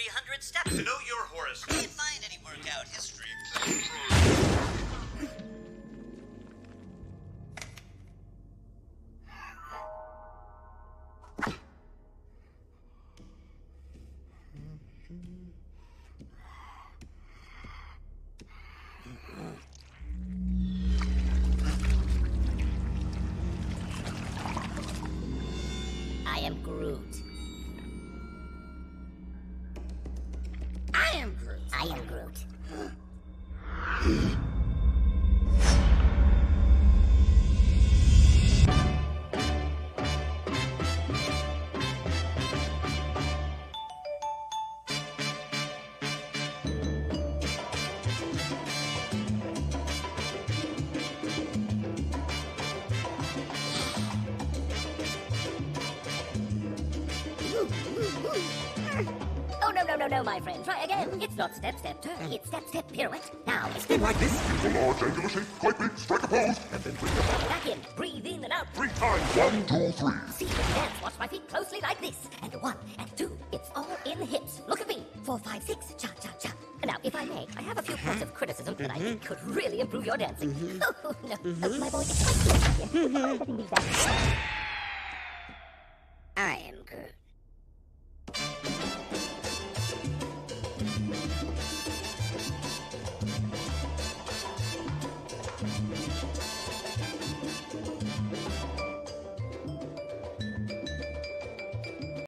300 steps. Know your horoscope. Can't find any workout history. I am Groot. I am Groot. I am Groot. Oh, no, my friend. Try again. It's not step, step, turn. It's step, step, pirouette. Now, Spin like this. Use a large angular shape, quite big, strike a pose, and then bring it down. back in. Breathe in and out. 3 times. 1, 2, 3. See the dance. Watch my feet closely like this. And 1 and 2. It's all in the hips. Look at me. 4, 5, 6. Cha, cha, cha. Now, if I may, I have a few points of criticism that I think could really improve your dancing. Oh, no. Oh, my boy, it's quite close here. Oh, I didn't need that.